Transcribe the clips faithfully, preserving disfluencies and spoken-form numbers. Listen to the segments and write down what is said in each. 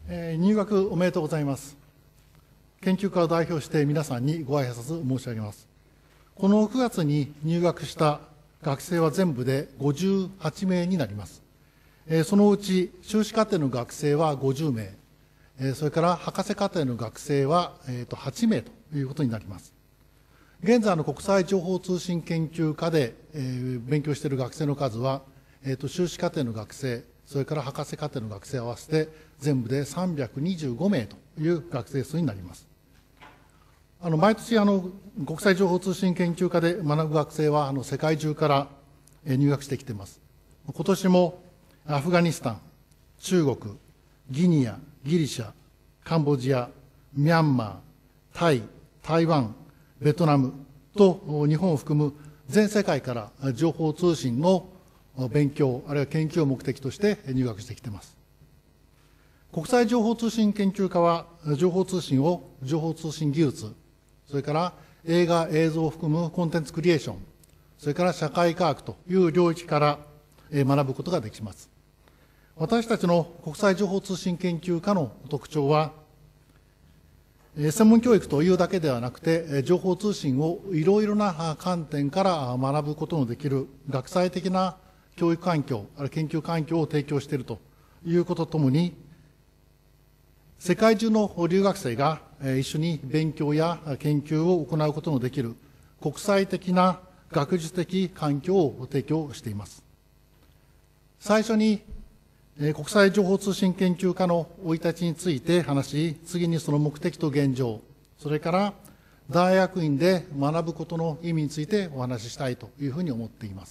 えー、入学おめでとうございます。研究科を代表して皆さんにご挨拶申し上げます。このくがつに入学した学生は全部でごじゅうはちめいになります。えー、そのうち修士課程の学生はごじゅうめい、えー、それから博士課程の学生は、えー、とはちめいということになります。現在の国際情報通信研究科で、えー、勉強している学生の数は、えー、と修士課程の学生、それから博士課程の学生合わせて全部でさんびゃくにじゅうごめいという学生数になります。あの毎年あの国際情報通信研究科で学ぶ学生はあの世界中から入学してきています。今年もアフガニスタン、中国、ギニア、ギリシャ、カンボジア、ミャンマー、タイ、台湾、ベトナムと日本を含む全世界から情報通信の勉強あるいは研究を目的として入学してきています。国際情報通信研究科は情報通信を情報通信技術、それから映画映像を含むコンテンツクリエーション、それから社会科学という領域から学ぶことができます。私たちの国際情報通信研究科の特徴は、専門教育というだけではなくて、情報通信をいろいろな観点から学ぶことのできる学際的な教育環境、あるいは研究環境を提供しているということともに、世界中の留学生が一緒に勉強や研究を行うことのできる国際的な学術的環境を提供しています。最初に国際情報通信研究科の生い立ちについて話し、次にその目的と現状、それから大学院で学ぶことの意味についてお話ししたいというふうに思っています。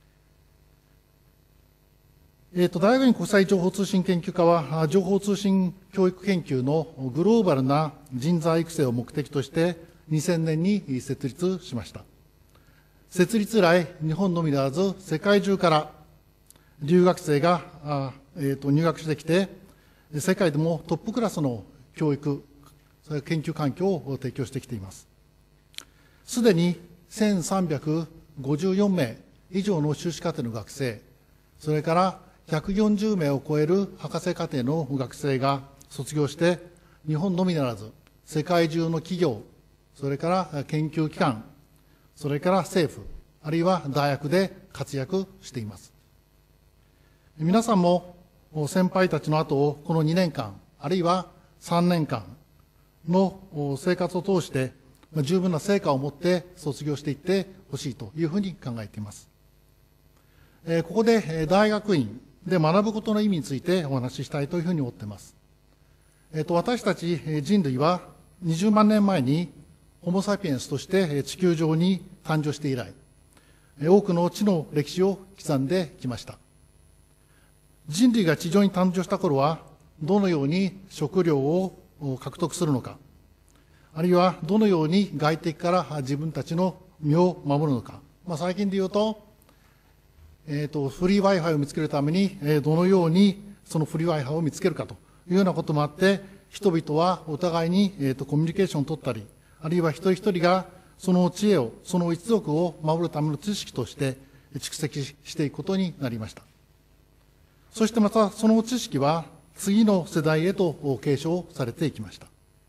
えー、と大学院国際情報通信研究科は、情報通信教育研究のグローバルな人材育成を目的として、にせんねんに設立しました。設立以来、日本のみならず、世界中から留学生が、あえー、と入学してきて、世界でもトップクラスの教育、それ研究環境を提供してきています。すでにせんさんびゃくごじゅうよんめい以上の修士課程の学生、それからひゃくよんじゅうめいを超える博士課程の学生が卒業して、日本のみならず世界中の企業、それから研究機関、それから政府、あるいは大学で活躍しています。皆さんも先輩たちの後をこのにねんかん、あるいはさんねんかんの生活を通して十分な成果を持って卒業していってほしいというふうに考えています。ここで大学院で学ぶことの意味についてお話ししたいというふうに思っています。えっと、私たち人類はにじゅうまんねんまえにホモ・サピエンスとして地球上に誕生して以来、多くの知の歴史を刻んできました。人類が地上に誕生した頃は、どのように食料を獲得するのか、あるいはどのように外敵から自分たちの身を守るのか、まあ、最近で言うと、えーと、フリー Wi-Fi を見つけるために、えー、どのようにそのフリー Wi-Fi を見つけるかというようなこともあって、人々はお互いに、えーと、コミュニケーションを取ったり、あるいは一人一人がその知恵を、その一族を守るための知識として蓄積していくことになりました。そしてまたその知識は次の世代へと継承されていきました。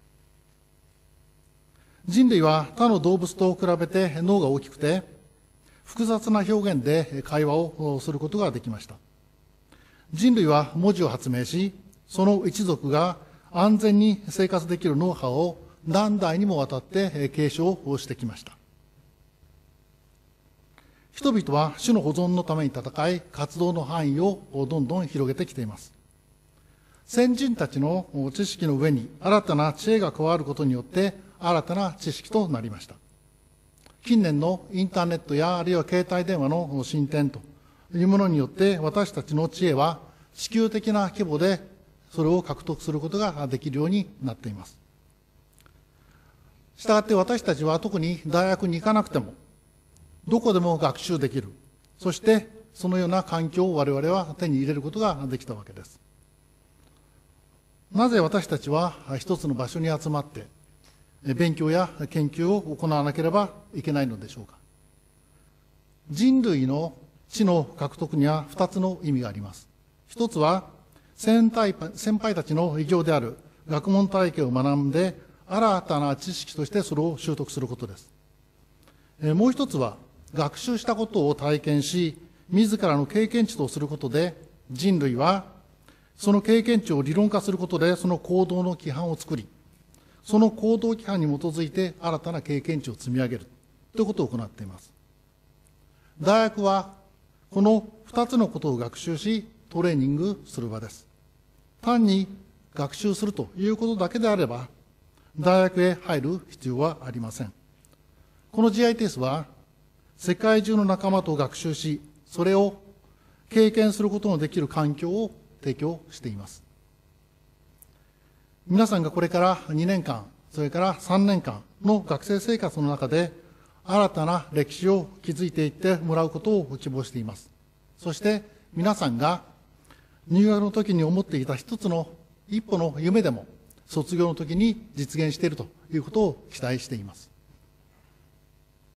人類は他の動物と比べて脳が大きくて、複雑な表現で会話をすることができました。人類は文字を発明し、その一族が安全に生活できるノウハウを何代にもわたって継承してきました。人々は種の保存のために戦い、活動の範囲をどんどん広げてきています。先人たちの知識の上に新たな知恵が加わることによって新たな知識となりました。近年のインターネットやあるいは携帯電話の進展というものによって私たちの知恵は地球的な規模でそれを獲得することができるようになっています。したがって私たちは特に大学に行かなくてもどこでも学習できる。そしてそのような環境を我々は手に入れることができたわけです。なぜ私たちは一つの場所に集まって勉強や研究を行わなければいけないのでしょうか。人類の知の獲得には二つの意味があります。一つは先輩先輩たちの偉業である学問体系を学んで、新たな知識としてそれを習得することです。もう一つは、学習したことを体験し、自らの経験値とすることで、人類はその経験値を理論化することで、その行動の規範を作り、その行動規範に基づいて新たな経験値を積み上げるということを行っています。大学はこの二つのことを学習し、トレーニングする場です。単に学習するということだけであれば、大学へ入る必要はありません。この ジーアイティーエス は、世界中の仲間と学習し、それを経験することのできる環境を提供しています。皆さんがこれからにねんかん、それからさんねんかんの学生生活の中で、新たな歴史を築いていってもらうことを希望しています。そして皆さんが入学の時に思っていた一つの一歩の夢でも、卒業の時に実現しているということを期待しています。